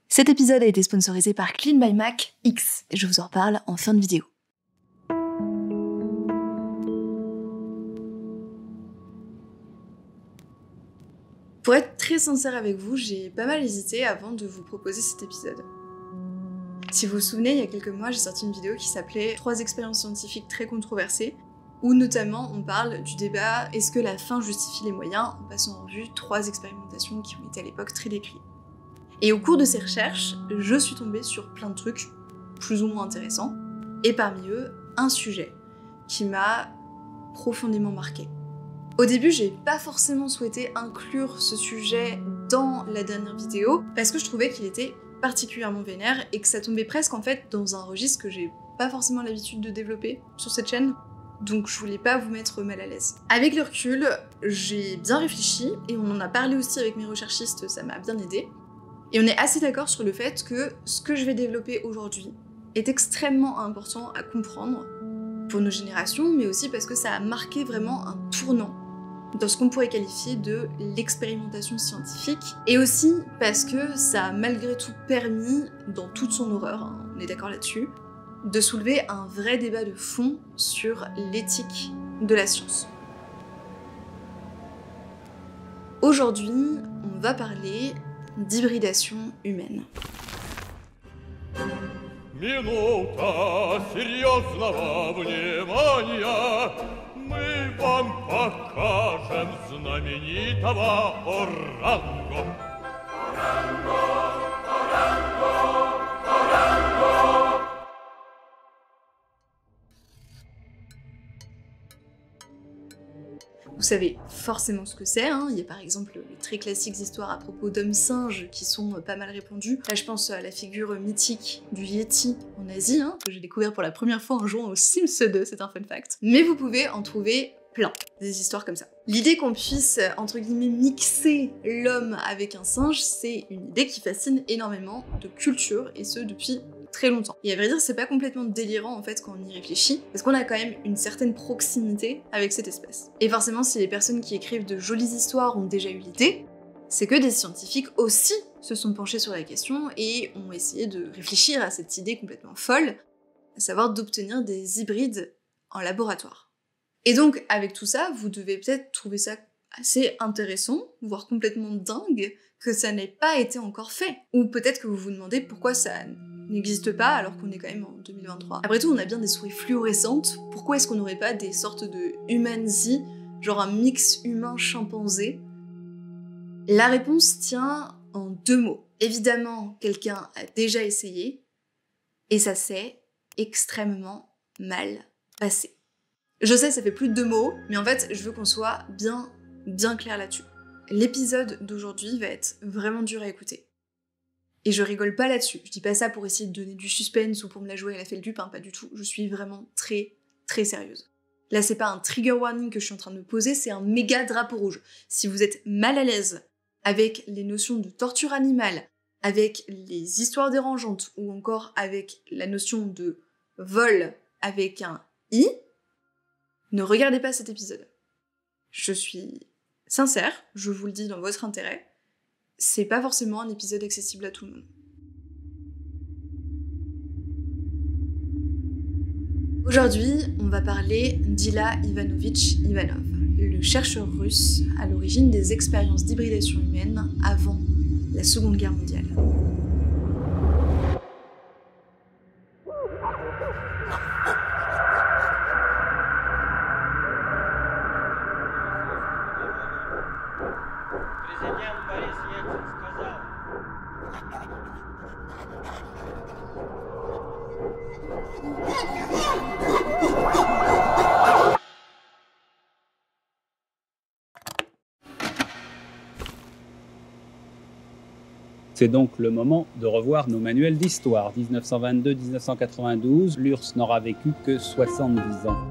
Cet épisode a été sponsorisé par Clean by Mac X, et je vous en reparle en fin de vidéo. Pour être très sincère avec vous, j'ai pas mal hésité avant de vous proposer cet épisode. Si vous vous souvenez, il y a quelques mois, j'ai sorti une vidéo qui s'appelait « 3 expériences scientifiques très controversées », où notamment on parle du débat « Est-ce que la fin justifie les moyens ?» en passant en revue 3 expérimentations qui ont été à l'époque très décriées. Et au cours de ces recherches, je suis tombée sur plein de trucs plus ou moins intéressants, et parmi eux, un sujet qui m'a profondément marquée. Au début, j'ai pas forcément souhaité inclure ce sujet dans la dernière vidéo, parce que je trouvais qu'il était particulièrement vénère et que ça tombait presque en fait dans un registre que j'ai pas forcément l'habitude de développer sur cette chaîne, donc je voulais pas vous mettre mal à l'aise. Avec le recul, j'ai bien réfléchi et on en a parlé aussi avec mes recherchistes, ça m'a bien aidé. Et on est assez d'accord sur le fait que ce que je vais développer aujourd'hui est extrêmement important à comprendre pour nos générations, mais aussi parce que ça a marqué vraiment un tournant dans ce qu'on pourrait qualifier de l'expérimentation scientifique, et aussi parce que ça a malgré tout permis, dans toute son horreur, hein, on est d'accord là-dessus, de soulever un vrai débat de fond sur l'éthique de la science. Aujourd'hui, on va parler d'hybridation humaine. Минута серьезного внимания, мы вам покажем знаменитого Оранго. Vous savez forcément ce que c'est, hein. Il y a par exemple les très classiques histoires à propos d'hommes-singes qui sont pas mal répandues. Là je pense à la figure mythique du Yeti en Asie, hein, que j'ai découvert pour la première fois en jouant au Sims 2, c'est un fun fact. Mais vous pouvez en trouver plein, des histoires comme ça. L'idée qu'on puisse, entre guillemets, mixer l'homme avec un singe, c'est une idée qui fascine énormément de cultures, et ce depuis très longtemps. Et à vrai dire, c'est pas complètement délirant en fait quand on y réfléchit, parce qu'on a quand même une certaine proximité avec cette espèce. Et forcément, si les personnes qui écrivent de jolies histoires ont déjà eu l'idée, c'est que des scientifiques aussi se sont penchés sur la question et ont essayé de réfléchir à cette idée complètement folle, à savoir d'obtenir des hybrides en laboratoire. Et donc, avec tout ça, vous devez peut-être trouver ça assez intéressant, voire complètement dingue, que ça n'ait pas été encore fait. Ou peut-être que vous vous demandez pourquoi ça n'existe pas alors qu'on est quand même en 2023. Après tout, on a bien des souris fluorescentes, pourquoi est-ce qu'on n'aurait pas des sortes de humanzi, genre un mix humain-chimpanzé? La réponse tient en 2 mots. Évidemment, quelqu'un a déjà essayé, et ça s'est extrêmement mal passé. Je sais, ça fait plus de 2 mots, mais en fait, je veux qu'on soit bien clair là-dessus. L'épisode d'aujourd'hui va être vraiment dur à écouter. Et je rigole pas là-dessus, je dis pas ça pour essayer de donner du suspense ou pour me la jouer à la feldupe, hein, pas du tout, je suis vraiment très sérieuse. Là c'est pas un trigger warning que je suis en train de me poser, c'est un méga drapeau rouge. Si vous êtes mal à l'aise avec les notions de torture animale, avec les histoires dérangeantes, ou encore avec la notion de vol avec un i, ne regardez pas cet épisode. Je suis sincère, je vous le dis dans votre intérêt, c'est pas forcément un épisode accessible à tout le monde. Aujourd'hui, on va parler d'Ilya Ivanovitch Ivanov, le chercheur russe à l'origine des expériences d'hybridation humaine avant la Seconde Guerre mondiale. C'est donc le moment de revoir nos manuels d'histoire. 1922-1992, l'URSS n'aura vécu que 70 ans.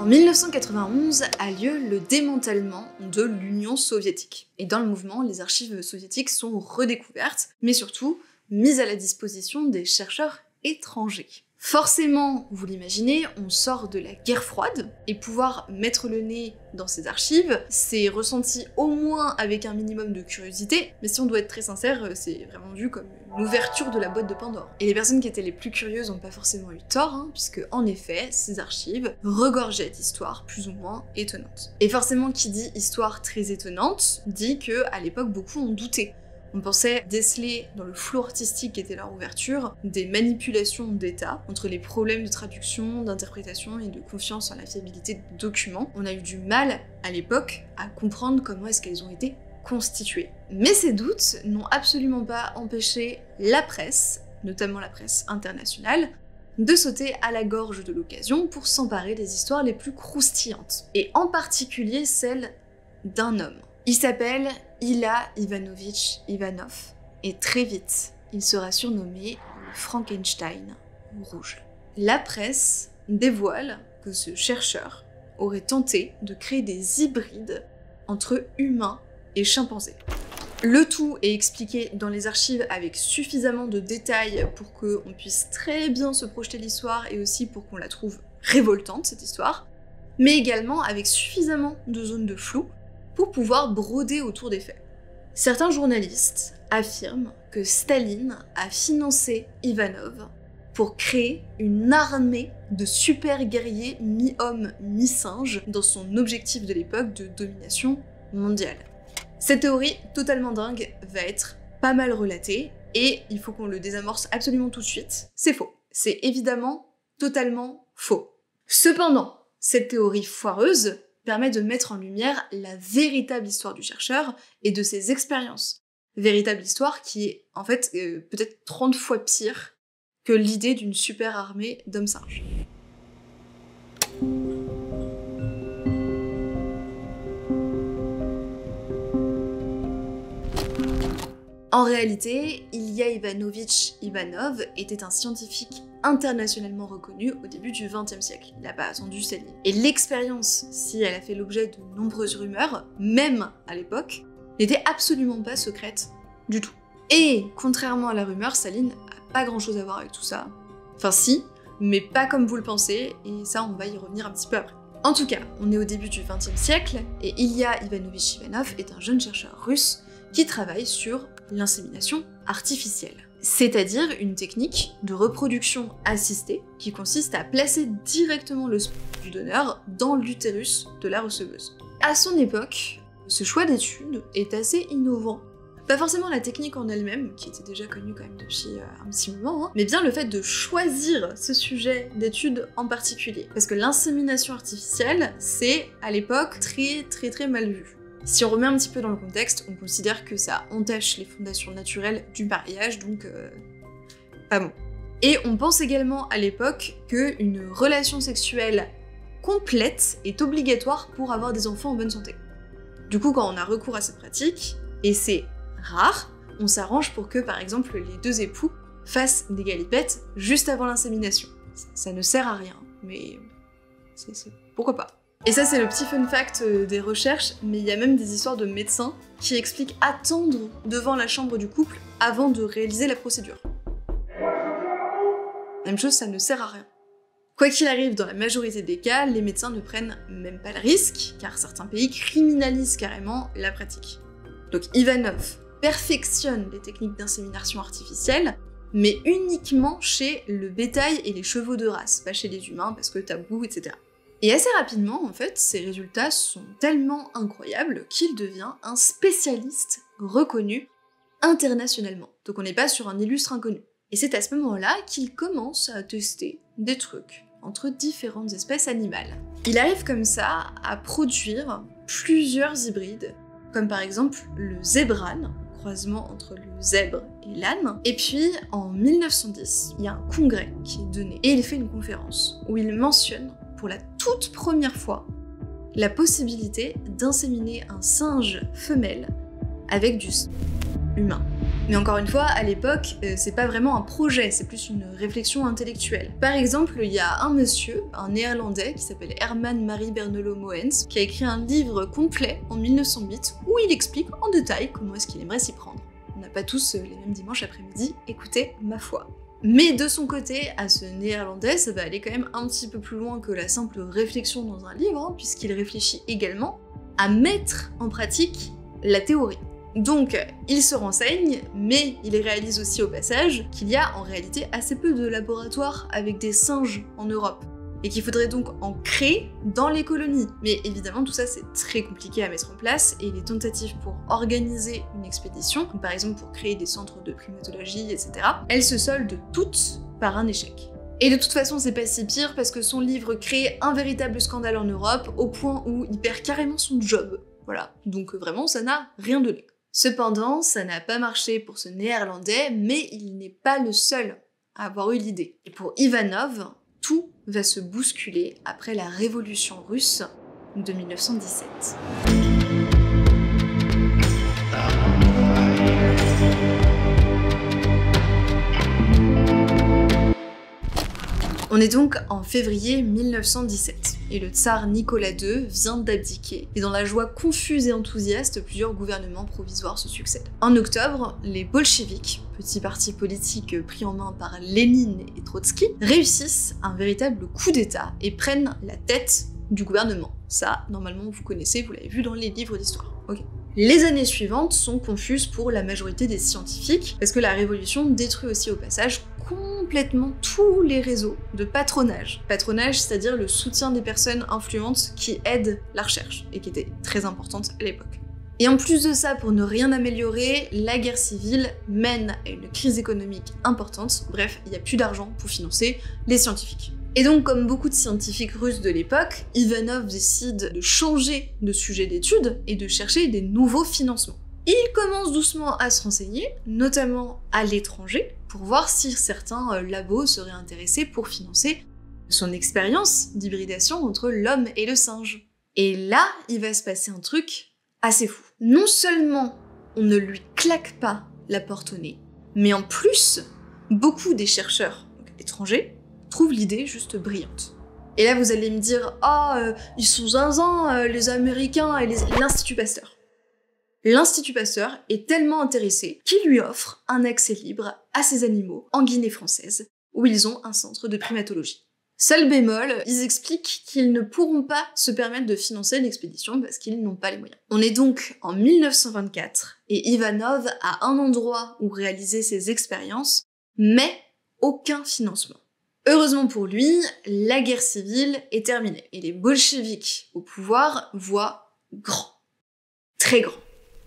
1991 a lieu le démantèlement de l'Union soviétique. Et dans le mouvement, les archives soviétiques sont redécouvertes, mais surtout mises à la disposition des chercheurs étrangers. Forcément, vous l'imaginez, on sort de la guerre froide, et pouvoir mettre le nez dans ces archives, c'est ressenti au moins avec un minimum de curiosité, mais si on doit être très sincère, c'est vraiment vu comme une ouverture de la boîte de Pandore. Et les personnes qui étaient les plus curieuses n'ont pas forcément eu tort, puisque en effet, ces archives regorgeaient d'histoires plus ou moins étonnantes. Et forcément, qui dit histoire très étonnante, dit que à l'époque, beaucoup ont douté. On pensait déceler dans le flou artistique qui était leur ouverture des manipulations d'État entre les problèmes de traduction, d'interprétation et de confiance en la fiabilité des documents. On a eu du mal à l'époque à comprendre comment est-ce qu'elles ont été constituées. Mais ces doutes n'ont absolument pas empêché la presse, notamment la presse internationale, de sauter à la gorge de l'occasion pour s'emparer des histoires les plus croustillantes. Et en particulier celle d'un homme. Il s'appelle Ilya Ivanovitch Ivanov, et très vite, il sera surnommé le Frankenstein rouge. La presse dévoile que ce chercheur aurait tenté de créer des hybrides entre humains et chimpanzés. Le tout est expliqué dans les archives avec suffisamment de détails pour qu'on puisse très bien se projeter l'histoire et aussi pour qu'on la trouve révoltante, cette histoire, mais également avec suffisamment de zones de flou pour pouvoir broder autour des faits. Certains journalistes affirment que Staline a financé Ivanov pour créer une armée de super guerriers mi-hommes, mi-singes dans son objectif de l'époque de domination mondiale. Cette théorie totalement dingue va être pas mal relatée et il faut qu'on le désamorce absolument tout de suite. C'est faux. C'est évidemment totalement faux. Cependant, cette théorie foireuse permet de mettre en lumière la véritable histoire du chercheur et de ses expériences. Véritable histoire qui est en fait peut-être 30 fois pire que l'idée d'une super armée d'hommes singes. En réalité, Ilya Ivanovitch Ivanov était un scientifique internationalement reconnu au début du XXe siècle. Il n'a pas attendu Staline. Et l'expérience, si elle a fait l'objet de nombreuses rumeurs, même à l'époque, n'était absolument pas secrète du tout. Et contrairement à la rumeur, Staline n'a pas grand chose à voir avec tout ça. Enfin si, mais pas comme vous le pensez, et ça on va y revenir un petit peu après. En tout cas, on est au début du XXe siècle, et Ilya Ivanovitch Ivanov est un jeune chercheur russe qui travaille sur l'insémination artificielle. C'est-à-dire une technique de reproduction assistée qui consiste à placer directement le sperme du donneur dans l'utérus de la receveuse. À son époque, ce choix d'étude est assez innovant. Pas forcément la technique en elle-même, qui était déjà connue quand même depuis un petit moment, mais bien le fait de choisir ce sujet d'étude en particulier. Parce que l'insémination artificielle, c'est à l'époque très mal vu. Si on remet un petit peu dans le contexte, on considère que ça entache les fondations naturelles du mariage, donc pas bon. Et on pense également à l'époque qu'une relation sexuelle complète est obligatoire pour avoir des enfants en bonne santé. Du coup, quand on a recours à cette pratique, et c'est rare, on s'arrange pour que, par exemple, les deux époux fassent des galipettes juste avant l'insémination. Ça ne sert à rien, mais pourquoi pas. Et ça, c'est le petit fun fact des recherches, mais il y a même des histoires de médecins qui expliquent attendre devant la chambre du couple avant de réaliser la procédure. Même chose, ça ne sert à rien. Quoi qu'il arrive, dans la majorité des cas, les médecins ne prennent même pas le risque, car certains pays criminalisent carrément la pratique. Donc Ivanov perfectionne les techniques d'insémination artificielle, mais uniquement chez le bétail et les chevaux de race, pas chez les humains parce que tabou, etc. Et assez rapidement, en fait, ces résultats sont tellement incroyables qu'il devient un spécialiste reconnu internationalement. Donc on n'est pas sur un illustre inconnu. Et c'est à ce moment-là qu'il commence à tester des trucs entre différentes espèces animales. Il arrive comme ça à produire plusieurs hybrides, comme par exemple le zébrane, croisement entre le zèbre et l'âne. Et puis, en 1910, il y a un congrès qui est donné, et il fait une conférence où il mentionne pour la toute première fois la possibilité d'inséminer un singe femelle avec du humain. Mais encore une fois, à l'époque, c'est pas vraiment un projet, c'est plus une réflexion intellectuelle. Par exemple, il y a un monsieur, un néerlandais, qui s'appelle Herman Marie Bernolo Moens, qui a écrit un livre complet en 1908 où il explique en détail comment est-ce qu'il aimerait s'y prendre. On n'a pas tous les mêmes dimanches après-midi, écoutez ma foi. Mais de son côté, à ce néerlandais, ça va aller quand même un petit peu plus loin que la simple réflexion dans un livre, hein, puisqu'il réfléchit également à mettre en pratique la théorie. Donc, il se renseigne, mais il réalise aussi au passage qu'il y a en réalité assez peu de laboratoires avec des singes en Europe, et qu'il faudrait donc en créer dans les colonies. Mais évidemment, tout ça c'est très compliqué à mettre en place, et les tentatives pour organiser une expédition, comme par exemple pour créer des centres de primatologie, etc., elles se soldent toutes par un échec. Et de toute façon, c'est pas si pire parce que son livre crée un véritable scandale en Europe, au point où il perd carrément son job. Voilà, donc vraiment ça n'a rien donné. Cependant, ça n'a pas marché pour ce néerlandais, mais il n'est pas le seul à avoir eu l'idée. Et pour Ivanov, tout va se bousculer après la révolution russe de 1917. On est donc en février 1917, et le tsar Nicolas II vient d'abdiquer, et dans la joie confuse et enthousiaste, plusieurs gouvernements provisoires se succèdent. En octobre, les bolcheviks, petit parti politique pris en main par Lénine et Trotsky, réussissent un véritable coup d'État et prennent la tête du gouvernement. Ça, normalement, vous connaissez, vous l'avez vu dans les livres d'histoire. Ok. Les années suivantes sont confuses pour la majorité des scientifiques, parce que la révolution détruit aussi au passage complètement tous les réseaux de patronage. Patronage, c'est-à-dire le soutien des personnes influentes qui aident la recherche, et qui était très importante à l'époque. Et en plus de ça, pour ne rien améliorer, la guerre civile mène à une crise économique importante, bref, il n'y a plus d'argent pour financer les scientifiques. Et donc, comme beaucoup de scientifiques russes de l'époque, Ivanov décide de changer de sujet d'étude et de chercher des nouveaux financements. Il commence doucement à se renseigner, notamment à l'étranger, pour voir si certains labos seraient intéressés pour financer son expérience d'hybridation entre l'homme et le singe. Et là, il va se passer un truc assez fou. Non seulement on ne lui claque pas la porte au nez, mais en plus, beaucoup des chercheurs étrangers trouvent l'idée juste brillante. Et là, vous allez me dire « Ah, ils sont zinzins, les Américains et l'Institut Pasteur ». L'Institut Pasteur est tellement intéressé qu'il lui offre un accès libre à ces animaux en Guinée française, où ils ont un centre de primatologie. Seul bémol, ils expliquent qu'ils ne pourront pas se permettre de financer l'expédition parce qu'ils n'ont pas les moyens. On est donc en 1924, et Ivanov a un endroit où réaliser ses expériences, mais aucun financement. Heureusement pour lui, la guerre civile est terminée, et les bolcheviks au pouvoir voient grand. Très grand.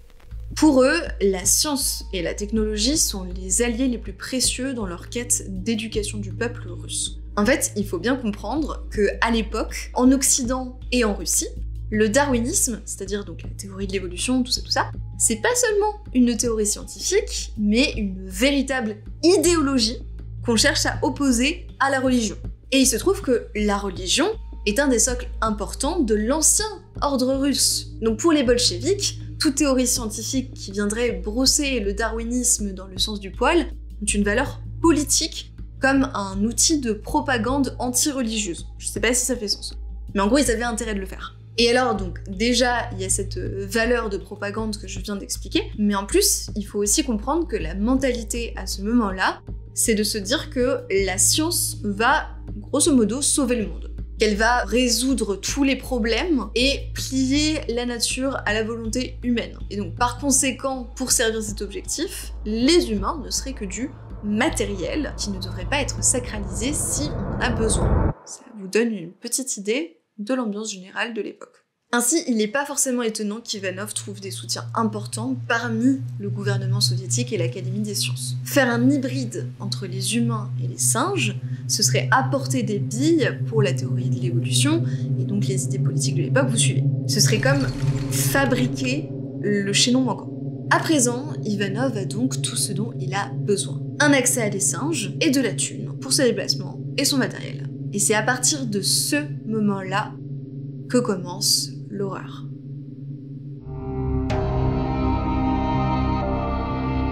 Pour eux, la science et la technologie sont les alliés les plus précieux dans leur quête d'éducation du peuple russe. En fait, il faut bien comprendre que à l'époque, en Occident et en Russie, le darwinisme, c'est-à-dire donc la théorie de l'évolution, tout ça, c'est pas seulement une théorie scientifique, mais une véritable idéologie qu'on cherche à opposer à la religion. Et il se trouve que la religion est un des socles importants de l'ancien ordre russe. Donc pour les bolcheviks, toute théorie scientifique qui viendrait brosser le darwinisme dans le sens du poil ont une valeur politique comme un outil de propagande anti-religieuse. Je sais pas si ça fait sens. Mais en gros, ils avaient intérêt de le faire. Et alors donc, déjà, il y a cette valeur de propagande que je viens d'expliquer, mais en plus, il faut aussi comprendre que la mentalité à ce moment-là, c'est de se dire que la science va, grosso modo, sauver le monde. Qu'elle va résoudre tous les problèmes et plier la nature à la volonté humaine. Et donc, par conséquent, pour servir cet objectif, les humains ne seraient que du matériel qui ne devrait pas être sacralisé si on en a besoin. Ça vous donne une petite idée de l'ambiance générale de l'époque. Ainsi, il n'est pas forcément étonnant qu'Ivanov trouve des soutiens importants parmi le gouvernement soviétique et l'Académie des sciences. Faire un hybride entre les humains et les singes, ce serait apporter des billes pour la théorie de l'évolution et donc les idées politiques de l'époque, vous suivez. Ce serait comme fabriquer le chaînon manquant. À présent, Ivanov a donc tout ce dont il a besoin. Un accès à des singes et de la thune pour ses déplacements et son matériel. Et c'est à partir de ce moment-là que commence l'horreur.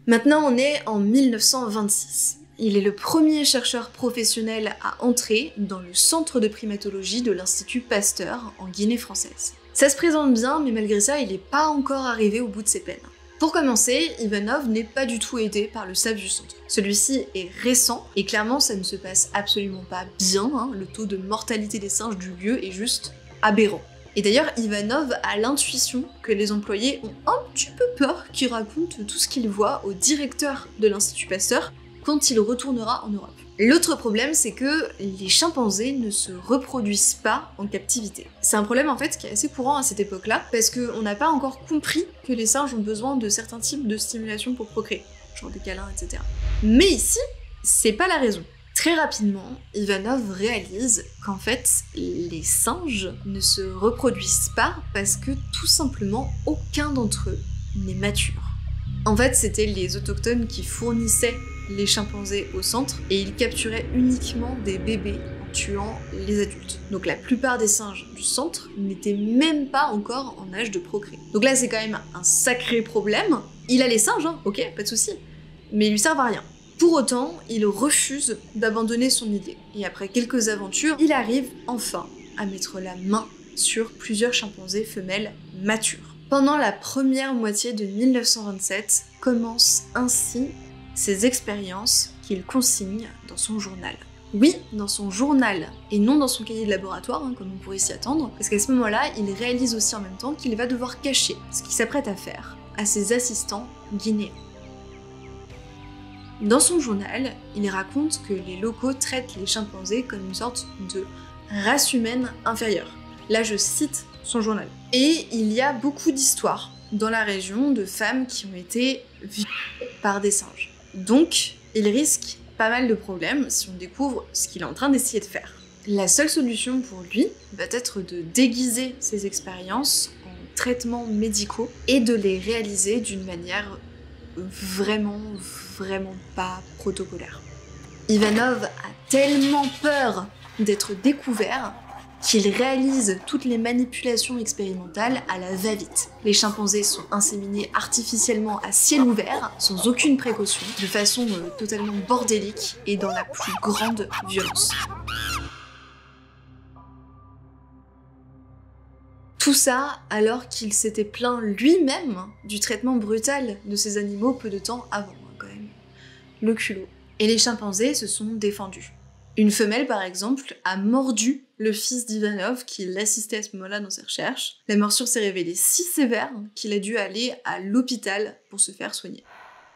Maintenant, on est en 1926. Il est le premier chercheur professionnel à entrer dans le centre de primatologie de l'Institut Pasteur en Guinée française. Ça se présente bien, mais malgré ça, il n'est pas encore arrivé au bout de ses peines. Pour commencer, Ivanov n'est pas du tout aidé par le staff du centre. Celui-ci est récent, et clairement ça ne se passe absolument pas bien, hein. Le taux de mortalité des singes du lieu est juste aberrant. Et d'ailleurs, Ivanov a l'intuition que les employés ont un petit peu peur qu'il raconte tout ce qu'il voit au directeur de l'Institut Pasteur quand il retournera en Europe. L'autre problème, c'est que les chimpanzés ne se reproduisent pas en captivité. C'est un problème en fait qui est assez courant à cette époque-là, parce qu'on n'a pas encore compris que les singes ont besoin de certains types de stimulation pour procréer, genre des câlins, etc. Mais ici, c'est pas la raison. Très rapidement, Ivanov réalise qu'en fait, les singes ne se reproduisent pas parce que tout simplement aucun d'entre eux n'est mature. En fait, c'était les autochtones qui fournissaient les chimpanzés au centre et ils capturaient uniquement des bébés en tuant les adultes. Donc la plupart des singes du centre n'étaient même pas encore en âge de procréer. Donc là, c'est quand même un sacré problème. Il a les singes, hein, ok, pas de souci, mais ils lui servent à rien. Pour autant, il refuse d'abandonner son idée. Et après quelques aventures, il arrive enfin à mettre la main sur plusieurs chimpanzés femelles matures. Pendant la première moitié de 1927, commencent ainsi ces expériences qu'il consigne dans son journal. Oui, dans son journal, et non dans son cahier de laboratoire, hein, comme on pourrait s'y attendre, parce qu'à ce moment-là, il réalise aussi en même temps qu'il va devoir cacher ce qu'il s'apprête à faire à ses assistants guinéens. Dans son journal, il raconte que les locaux traitent les chimpanzés comme une sorte de race humaine inférieure. Là, je cite son journal. Et il y a beaucoup d'histoires dans la région de femmes qui ont été violées par des singes. Donc, il risque pas mal de problèmes si on découvre ce qu'il est en train d'essayer de faire. La seule solution pour lui va être de déguiser ses expériences en traitements médicaux et de les réaliser d'une manière vraiment pas protocolaire. Ivanov a tellement peur d'être découvert qu'il réalise toutes les manipulations expérimentales à la va-vite. Les chimpanzés sont inséminés artificiellement à ciel ouvert, sans aucune précaution, de façon totalement bordélique et dans la plus grande violence. Tout ça alors qu'il s'était plaint lui-même du traitement brutal de ces animaux peu de temps avant, quand même. Le culot. Et les chimpanzés se sont défendus. Une femelle, par exemple, a mordu le fils d'Ivanov qui l'assistait à ce moment-là dans ses recherches. La morsure s'est révélée si sévère qu'il a dû aller à l'hôpital pour se faire soigner.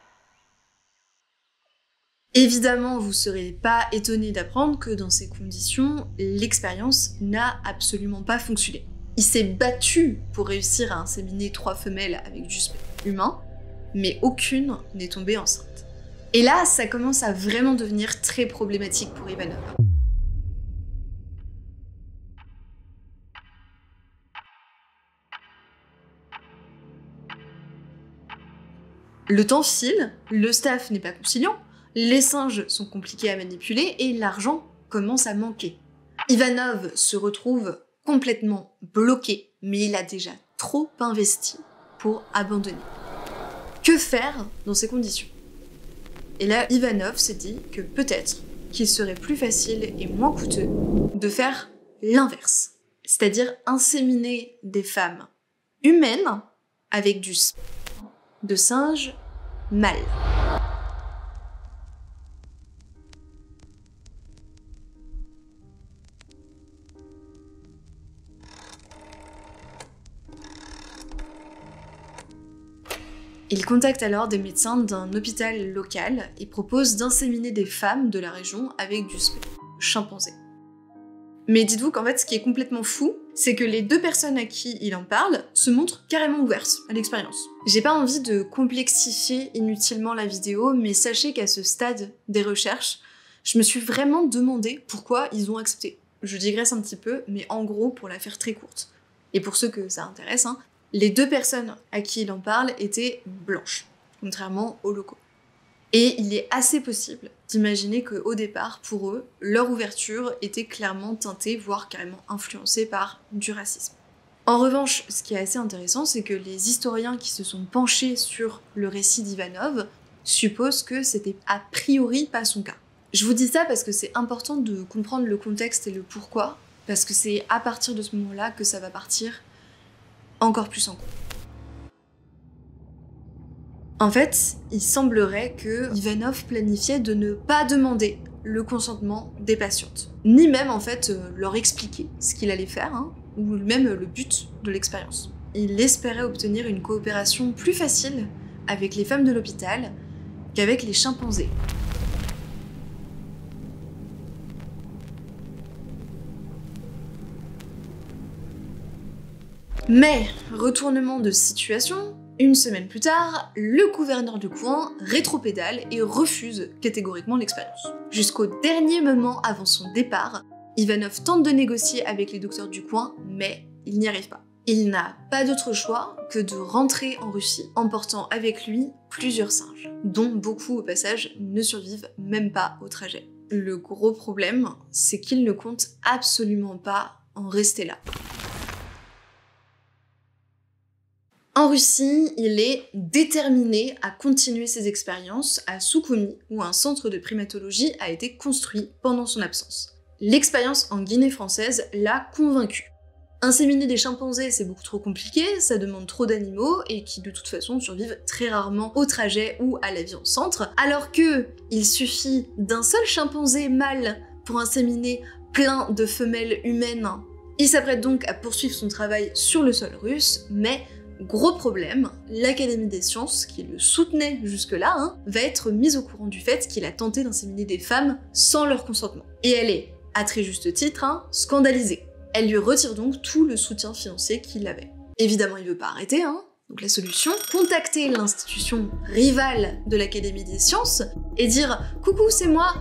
Évidemment, vous serez pas étonné d'apprendre que dans ces conditions, l'expérience n'a absolument pas fonctionné. Il s'est battu pour réussir à inséminer 3 femelles avec du sperme humain, mais aucune n'est tombée enceinte. Et là, ça commence à vraiment devenir très problématique pour Ivanov. Le temps file, le staff n'est pas conciliant, les singes sont compliqués à manipuler et l'argent commence à manquer. Ivanov se retrouve complètement bloqué, mais il a déjà trop investi pour abandonner. Que faire dans ces conditions ? Et là, Ivanov s'est dit que peut-être qu'il serait plus facile et moins coûteux de faire l'inverse. C'est-à-dire inséminer des femmes humaines avec du sperme de singe mâle. Il contacte alors des médecins d'un hôpital local et propose d'inséminer des femmes de la région avec du sperme chimpanzé. Mais dites-vous qu'en fait, ce qui est complètement fou, c'est que les 2 personnes à qui il en parle se montrent carrément ouvertes à l'expérience. J'ai pas envie de complexifier inutilement la vidéo, mais sachez qu'à ce stade des recherches, je me suis vraiment demandé pourquoi ils ont accepté. Je digresse un petit peu, mais en gros, pour la faire très courte, et pour ceux que ça intéresse, hein, les 2 personnes à qui il en parle étaient blanches, contrairement aux locaux. Et il est assez possible d'imaginer qu'au départ, pour eux, leur ouverture était clairement teintée, voire carrément influencée par du racisme. En revanche, ce qui est assez intéressant, c'est que les historiens qui se sont penchés sur le récit d'Ivanov suppose que c'était a priori pas son cas. Je vous dis ça parce que c'est important de comprendre le contexte et le pourquoi, parce que c'est à partir de ce moment-là que ça va partir encore plus en couille. En fait, il semblerait que Ivanov planifiait de ne pas demander le consentement des patientes, ni même en fait leur expliquer ce qu'il allait faire, hein, ou même le but de l'expérience. Il espérait obtenir une coopération plus facile avec les femmes de l'hôpital qu'avec les chimpanzés. Mais, retournement de situation, une semaine plus tard, le gouverneur du coin rétropédale et refuse catégoriquement l'expérience. Jusqu'au dernier moment avant son départ, Ivanov tente de négocier avec les docteurs du coin, mais il n'y arrive pas. Il n'a pas d'autre choix que de rentrer en Russie, emportant avec lui plusieurs singes, dont beaucoup au passage ne survivent même pas au trajet. Le gros problème, c'est qu'il ne compte absolument pas en rester là. En Russie, il est déterminé à continuer ses expériences à Sukhumi, où un centre de primatologie a été construit pendant son absence. L'expérience en Guinée française l'a convaincu. Inséminer des chimpanzés, c'est beaucoup trop compliqué, ça demande trop d'animaux et qui de toute façon survivent très rarement au trajet ou à la vie en centre, alors que il suffit d'un seul chimpanzé mâle pour inséminer plein de femelles humaines. Il s'apprête donc à poursuivre son travail sur le sol russe, mais gros problème, l'Académie des sciences, qui le soutenait jusque-là, va être mise au courant du fait qu'il a tenté d'inséminer des femmes sans leur consentement. Et elle est, à très juste titre, scandalisée. Elle lui retire donc tout le soutien financier qu'il avait. Évidemment, il veut pas arrêter, Donc la solution, contacter l'institution rivale de l'Académie des sciences et dire « Coucou, c'est moi,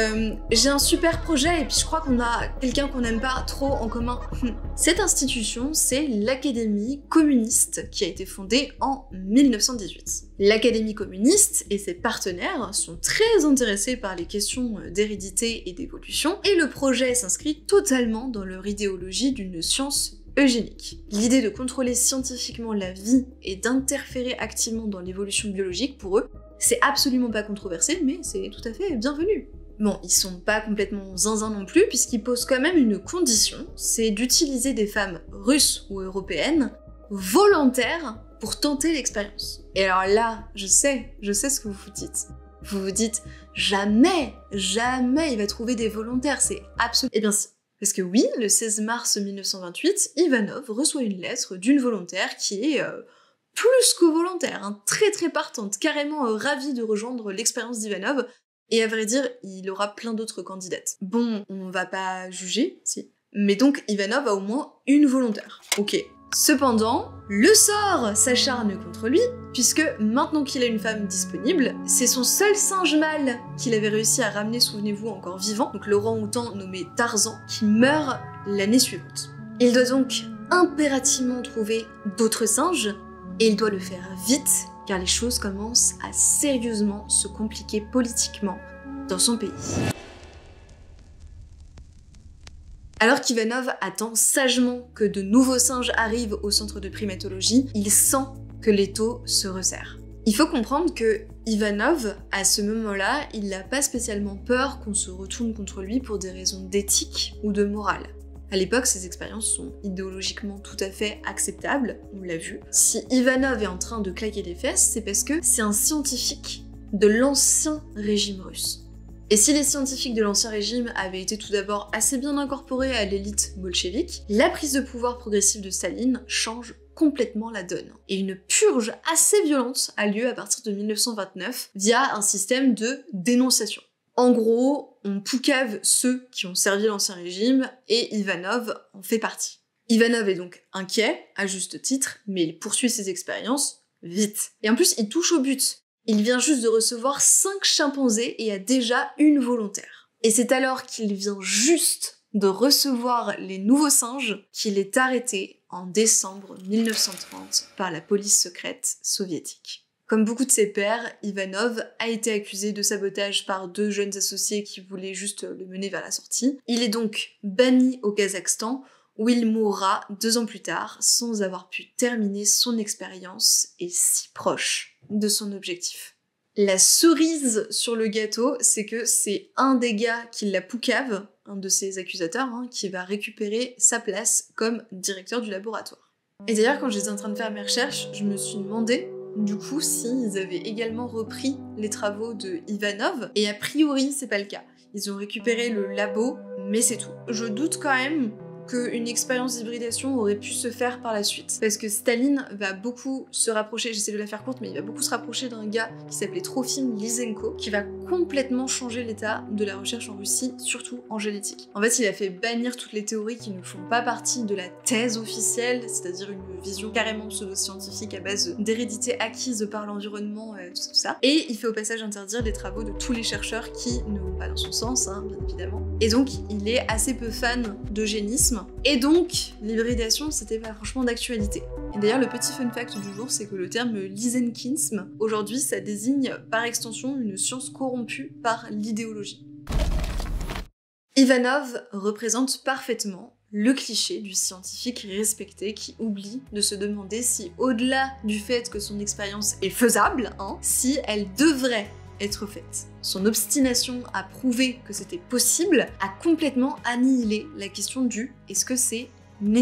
j'ai un super projet et puis je crois qu'on a quelqu'un qu'on n'aime pas trop en commun. » Cette institution, c'est l'Académie communiste qui a été fondée en 1918. L'Académie communiste et ses partenaires sont très intéressés par les questions d'hérédité et d'évolution et le projet s'inscrit totalement dans leur idéologie d'une science eugénique. L'idée de contrôler scientifiquement la vie et d'interférer activement dans l'évolution biologique, pour eux, c'est absolument pas controversé, mais c'est tout à fait bienvenu. Bon, ils sont pas complètement zinzins non plus, puisqu'ils posent quand même une condition, c'est d'utiliser des femmes russes ou européennes volontaires pour tenter l'expérience. Et alors là, je sais ce que vous vous dites. Vous vous dites, jamais il va trouver des volontaires, c'est absolument... Eh bien si. Parce que oui, le 16 mars 1928, Ivanov reçoit une lettre d'une volontaire qui est plus que volontaire, très très partante, carrément ravie de rejoindre l'expérience d'Ivanov, et à vrai dire, il aura plein d'autres candidates. Bon, on va pas juger, si. Mais donc Ivanov a au moins une volontaire. Ok. Cependant, le sort s'acharne contre lui, puisque maintenant qu'il a une femme disponible, c'est son seul singe mâle qu'il avait réussi à ramener, souvenez-vous, encore vivant, donc l'orang-outan nommé Tarzan, qui meurt l'année suivante. Il doit donc impérativement trouver d'autres singes, et il doit le faire vite, car les choses commencent à sérieusement se compliquer politiquement dans son pays. Alors qu'Ivanov attend sagement que de nouveaux singes arrivent au centre de primatologie, il sent que l'étau se resserre. Il faut comprendre que Ivanov, à ce moment-là, il n'a pas spécialement peur qu'on se retourne contre lui pour des raisons d'éthique ou de morale. À l'époque, ces expériences sont idéologiquement tout à fait acceptables, on l'a vu. Si Ivanov est en train de claquer des fesses, c'est parce que c'est un scientifique de l'ancien régime russe. Et si les scientifiques de l'ancien régime avaient été tout d'abord assez bien incorporés à l'élite bolchevique, la prise de pouvoir progressive de Staline change complètement la donne. Et une purge assez violente a lieu à partir de 1929 via un système de dénonciation. En gros, on poucave ceux qui ont servi l'ancien régime et Ivanov en fait partie. Ivanov est donc inquiet, à juste titre, mais il poursuit ses expériences vite. Et en plus, il touche au but. Il vient juste de recevoir 5 chimpanzés et a déjà une volontaire. Et c'est alors qu'il vient juste de recevoir les nouveaux singes qu'il est arrêté en décembre 1930 par la police secrète soviétique. Comme beaucoup de ses pairs, Ivanov a été accusé de sabotage par 2 jeunes associés qui voulaient juste le mener vers la sortie. Il est donc banni au Kazakhstan, où il mourra 2 ans plus tard, sans avoir pu terminer son expérience et si proche de son objectif. La cerise sur le gâteau, c'est que c'est un des gars qui la poucave, un de ses accusateurs, qui va récupérer sa place comme directeur du laboratoire. Et d'ailleurs, quand j'étais en train de faire mes recherches, je me suis demandé, du coup, s'ils avaient également repris les travaux de Ivanov, et a priori, c'est pas le cas. Ils ont récupéré le labo, mais c'est tout. Je doute quand même qu'une expérience d'hybridation aurait pu se faire par la suite. Parce que Staline va beaucoup se rapprocher, j'essaie de la faire courte, mais il va beaucoup se rapprocher d'un gars qui s'appelait Trofim Lysenko, qui va complètement changer l'état de la recherche en Russie, surtout en génétique. En fait, il a fait bannir toutes les théories qui ne font pas partie de la thèse officielle, c'est-à-dire une vision carrément pseudo-scientifique à base d'hérédité acquise par l'environnement, tout ça. Et il fait au passage interdire les travaux de tous les chercheurs qui ne vont pas dans son sens, bien évidemment. Et donc, il est assez peu fan d'eugénisme. Et donc, l'hybridation, c'était pas franchement d'actualité. Et d'ailleurs, le petit fun fact du jour, c'est que le terme lysenkinsme, aujourd'hui, ça désigne par extension une science corrompue par l'idéologie. Ivanov représente parfaitement le cliché du scientifique respecté qui oublie de se demander si, au-delà du fait que son expérience est faisable, si elle devrait être faite. Son obstination à prouver que c'était possible a complètement annihilé la question du « est-ce que c'est nécessaire ?»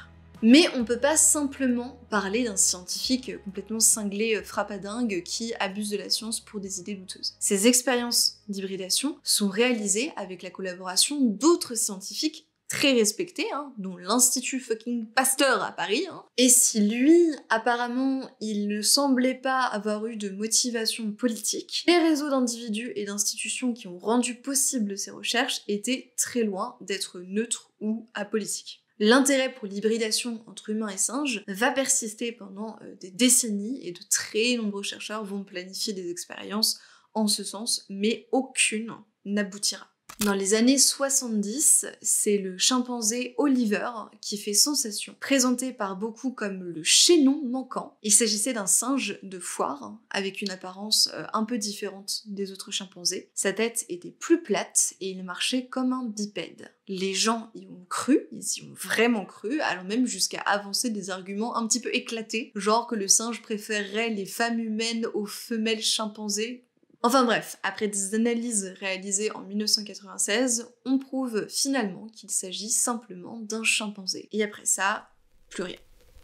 Mais on peut pas simplement parler d'un scientifique complètement cinglé, frappadingue, qui abuse de la science pour des idées douteuses. Ces expériences d'hybridation sont réalisées avec la collaboration d'autres scientifiques très respecté, dont l'Institut fucking Pasteur à Paris. Et si lui, apparemment, il ne semblait pas avoir eu de motivation politique, les réseaux d'individus et d'institutions qui ont rendu possible ces recherches étaient très loin d'être neutres ou apolitiques. L'intérêt pour l'hybridation entre humains et singes va persister pendant des décennies et de très nombreux chercheurs vont planifier des expériences en ce sens, mais aucune n'aboutira. Dans les années 70, c'est le chimpanzé Oliver qui fait sensation, présenté par beaucoup comme le chaînon manquant. Il s'agissait d'un singe de foire, avec une apparence un peu différente des autres chimpanzés. Sa tête était plus plate et il marchait comme un bipède. Les gens y ont cru, ils y ont vraiment cru, allant même jusqu'à avancer des arguments un petit peu éclatés, genre que le singe préférerait les femmes humaines aux femelles chimpanzés. Enfin bref, après des analyses réalisées en 1996, on prouve finalement qu'il s'agit simplement d'un chimpanzé. Et après ça, plus rien.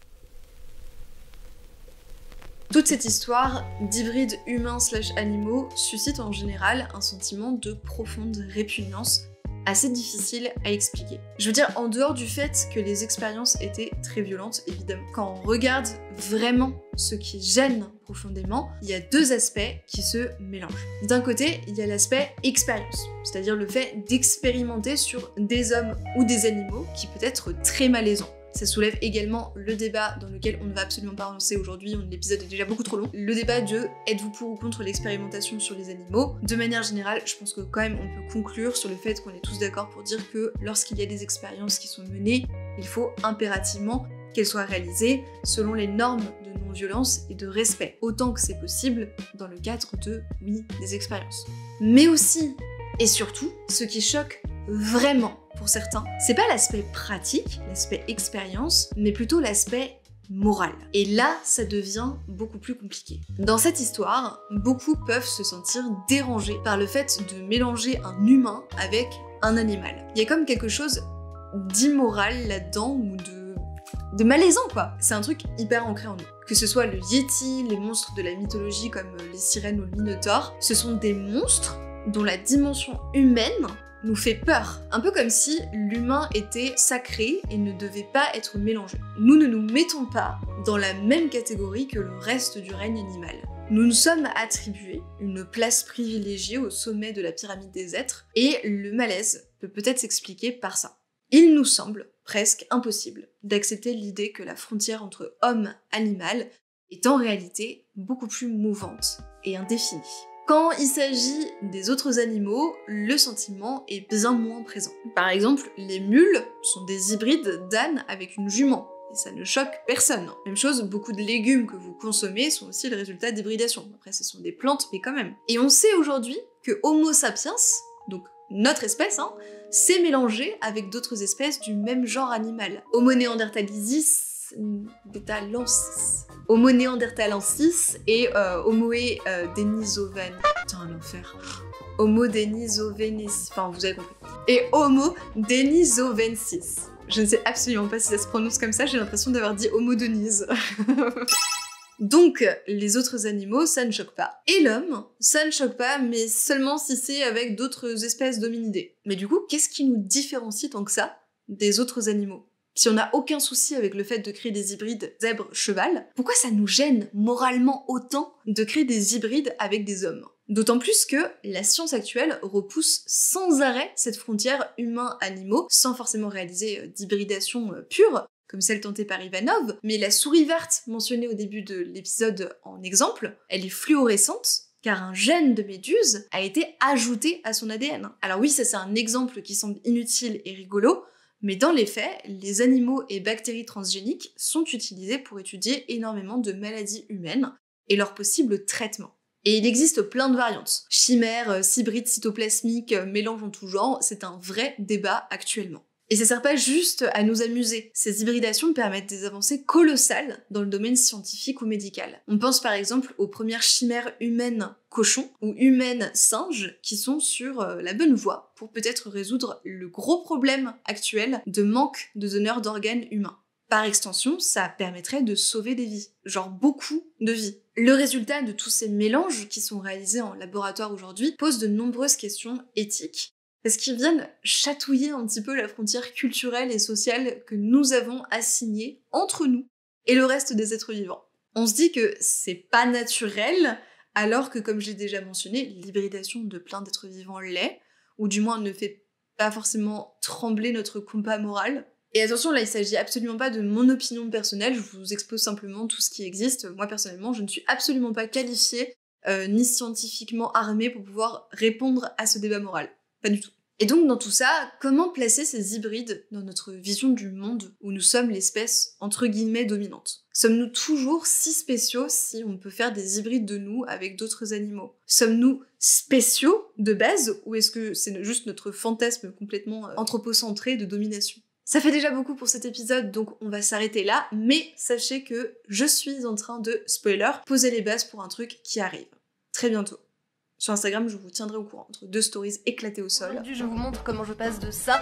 Toute cette histoire d'hybride humain/animaux suscite en général un sentiment de profonde répugnance, assez difficile à expliquer. Je veux dire, en dehors du fait que les expériences étaient très violentes, évidemment. Quand on regarde vraiment ce qui gêne profondément, il y a deux aspects qui se mélangent. D'un côté, il y a l'aspect expérience, c'est-à-dire le fait d'expérimenter sur des hommes ou des animaux qui peut être très malaisant. Ça soulève également le débat dans lequel on ne va absolument pas lancer aujourd'hui, l'épisode est déjà beaucoup trop long. Le débat de êtes-vous pour ou contre l'expérimentation sur les animaux? De manière générale, je pense que quand même on peut conclure sur le fait qu'on est tous d'accord pour dire que lorsqu'il y a des expériences qui sont menées, il faut impérativement qu'elles soient réalisées selon les normes de non-violence et de respect, autant que c'est possible dans le cadre de, oui, des expériences. Mais aussi, et surtout, ce qui choque vraiment pour certains, c'est pas l'aspect pratique, l'aspect expérience, mais plutôt l'aspect moral. Et là, ça devient beaucoup plus compliqué. Dans cette histoire, beaucoup peuvent se sentir dérangés par le fait de mélanger un humain avec un animal. Il y a comme quelque chose d'immoral là-dedans, ou de malaisant quoi. C'est un truc hyper ancré en nous. Que ce soit le Yéti, les monstres de la mythologie comme les sirènes ou le Minotaure, ce sont des monstres dont la dimension humaine nous fait peur. Un peu comme si l'humain était sacré et ne devait pas être mélangé. Nous ne nous mettons pas dans la même catégorie que le reste du règne animal. Nous nous sommes attribués une place privilégiée au sommet de la pyramide des êtres, et le malaise peut peut-être s'expliquer par ça. Il nous semble presque impossible d'accepter l'idée que la frontière entre homme-animal est en réalité beaucoup plus mouvante et indéfinie. Quand il s'agit des autres animaux, le sentiment est bien moins présent. Par exemple, les mules sont des hybrides d'ânes avec une jument, et ça ne choque personne. Même chose, beaucoup de légumes que vous consommez sont aussi le résultat d'hybridation. Après, ce sont des plantes, mais quand même. Et on sait aujourd'hui que Homo sapiens, donc notre espèce, s'est mélangé avec d'autres espèces du même genre animal. Homo neanderthalensis néandertalensis. Homo néandertalensis et Homoe denisovanensis. Putain, l'enfer. Homo denisovanensis. Enfin, vous avez compris. Et Homo denisovensis. Je ne sais absolument pas si ça se prononce comme ça, j'ai l'impression d'avoir dit Homo Denise. Donc, les autres animaux, ça ne choque pas. Et l'homme, ça ne choque pas, mais seulement si c'est avec d'autres espèces d'hominidés. Mais du coup, qu'est-ce qui nous différencie tant que ça des autres animaux? Si on n'a aucun souci avec le fait de créer des hybrides zèbre-cheval, pourquoi ça nous gêne moralement autant de créer des hybrides avec des hommes? D'autant plus que la science actuelle repousse sans arrêt cette frontière humains-animaux, sans forcément réaliser d'hybridation pure, comme celle tentée par Ivanov, mais la souris verte mentionnée au début de l'épisode en exemple, elle est fluorescente, car un gène de méduse a été ajouté à son ADN. Alors oui, ça c'est un exemple qui semble inutile et rigolo, mais dans les faits, les animaux et bactéries transgéniques sont utilisés pour étudier énormément de maladies humaines et leurs possibles traitements. Et il existe plein de variantes. Chimères, hybrides cytoplasmiques, mélanges en tout genre, c'est un vrai débat actuellement. Et ça sert pas juste à nous amuser. Ces hybridations permettent des avancées colossales dans le domaine scientifique ou médical. On pense par exemple aux premières chimères humaines cochons ou humaines singes qui sont sur la bonne voie pour peut-être résoudre le gros problème actuel de manque de donneurs d'organes humains. Par extension, ça permettrait de sauver des vies, genre beaucoup de vies. Le résultat de tous ces mélanges qui sont réalisés en laboratoire aujourd'hui pose de nombreuses questions éthiques, parce qu'ils viennent chatouiller un petit peu la frontière culturelle et sociale que nous avons assignée entre nous et le reste des êtres vivants. On se dit que c'est pas naturel, alors que comme j'ai déjà mentionné, l'hybridation de plein d'êtres vivants l'est, ou du moins ne fait pas forcément trembler notre compas moral. Et attention, là il s'agit absolument pas de mon opinion personnelle, je vous expose simplement tout ce qui existe. Moi personnellement, je ne suis absolument pas qualifiée, ni scientifiquement armée pour pouvoir répondre à ce débat moral. Pas du tout. Et donc dans tout ça, comment placer ces hybrides dans notre vision du monde où nous sommes l'espèce entre guillemets dominante? Sommes-nous toujours si spéciaux si on peut faire des hybrides de nous avec d'autres animaux? Sommes-nous spéciaux de base ou est-ce que c'est juste notre fantasme complètement anthropocentré de domination? Ça fait déjà beaucoup pour cet épisode, donc on va s'arrêter là, mais sachez que je suis en train de, spoiler, poser les bases pour un truc qui arrive. Très bientôt. Sur Instagram, je vous tiendrai au courant entre 2 stories éclatées au sol. Aujourd'hui, je vous montre comment je passe de ça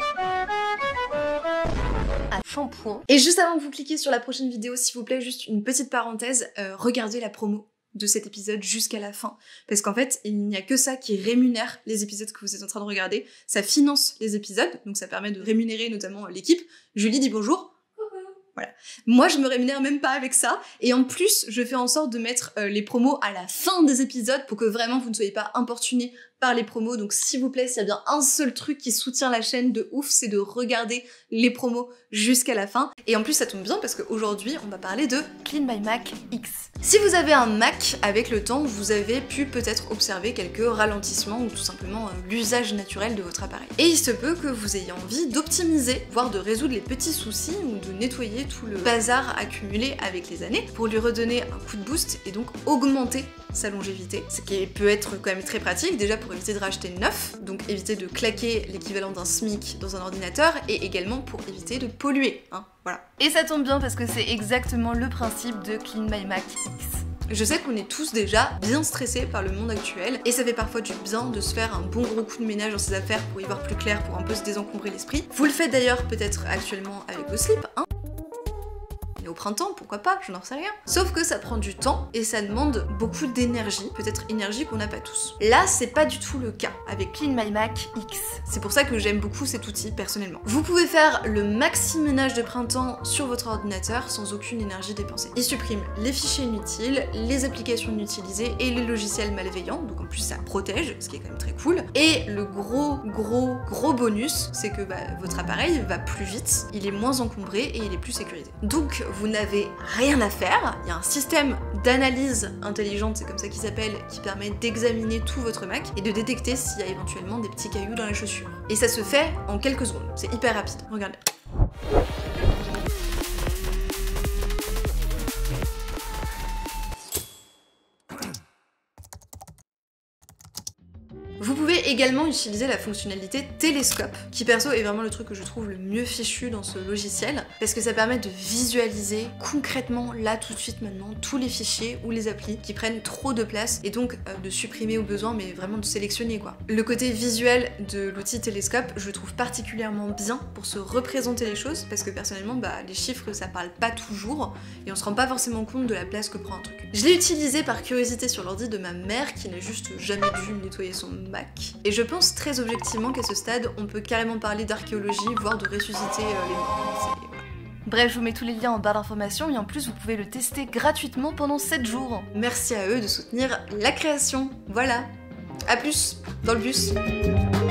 à shampoing. Et juste avant que vous cliquiez sur la prochaine vidéo, s'il vous plaît, juste une petite parenthèse, regardez la promo de cet épisode jusqu'à la fin. Parce qu'en fait, il n'y a que ça qui rémunère les épisodes que vous êtes en train de regarder. Ça finance les épisodes, donc ça permet de rémunérer notamment l'équipe. Julie dit bonjour. Voilà. Moi, je me rémunère même pas avec ça. Et en plus, je fais en sorte de mettre les promos à la fin des épisodes pour que vraiment vous ne soyez pas importunés par les promos. Donc s'il vous plaît, s'il y a bien un seul truc qui soutient la chaîne de ouf, c'est de regarder les promos jusqu'à la fin. Et en plus, ça tombe bien parce qu'aujourd'hui, on va parler de Clean My Mac X. Si vous avez un Mac, avec le temps, vous avez pu peut-être observer quelques ralentissements ou tout simplement l'usage naturel de votre appareil. Et il se peut que vous ayez envie d'optimiser, voire de résoudre les petits soucis ou de nettoyer tout le bazar accumulé avec les années pour lui redonner un coup de boost et donc augmenter sa longévité. Ce qui peut être quand même très pratique, déjà pour éviter de racheter neuf, donc éviter de claquer l'équivalent d'un SMIC dans un ordinateur et également pour éviter de polluer, hein, voilà. Et ça tombe bien parce que c'est exactement le principe de Clean My Mac X. Je sais qu'on est tous déjà bien stressés par le monde actuel et ça fait parfois du bien de se faire un bon gros coup de ménage dans ses affaires pour y voir plus clair, pour un peu se désencombrer l'esprit. Vous le faites d'ailleurs peut-être actuellement avec vos slips, hein. Et au printemps, pourquoi pas, je n'en sais rien. Sauf que ça prend du temps et ça demande beaucoup d'énergie, peut-être énergie qu'on n'a pas tous. Là, c'est pas du tout le cas avec Clean My Mac X. C'est pour ça que j'aime beaucoup cet outil personnellement. Vous pouvez faire le maxi ménage de printemps sur votre ordinateur sans aucune énergie dépensée. Il supprime les fichiers inutiles, les applications inutilisées et les logiciels malveillants, donc en plus ça protège, ce qui est quand même très cool. Et le gros bonus, c'est que votre appareil va plus vite, il est moins encombré et il est plus sécurisé. Donc vous n'avez rien à faire, il y a un système d'analyse intelligente, c'est comme ça qu'il s'appelle, qui permet d'examiner tout votre Mac et de détecter s'il y a éventuellement des petits cailloux dans la chaussure. Et ça se fait en quelques secondes, c'est hyper rapide, regardez. Vous pouvez également utilisé la fonctionnalité télescope, qui perso est vraiment le truc que je trouve le mieux fichu dans ce logiciel, parce que ça permet de visualiser concrètement, là tout de suite maintenant, tous les fichiers ou les applis qui prennent trop de place, et donc de supprimer au besoin, mais vraiment de sélectionner quoi. Le côté visuel de l'outil télescope, je le trouve particulièrement bien pour se représenter les choses, parce que personnellement, les chiffres ça parle pas toujours, et on se rend pas forcément compte de la place que prend un truc. Je l'ai utilisé par curiosité sur l'ordi de ma mère, qui n'a juste jamais dû nettoyer son Mac, et je pense très objectivement qu'à ce stade, on peut carrément parler d'archéologie, voire de ressusciter les morts. Bref, je vous mets tous les liens en barre d'informations et en plus vous pouvez le tester gratuitement pendant 7 jours. Merci à eux de soutenir la création. Voilà. À plus dans le bus.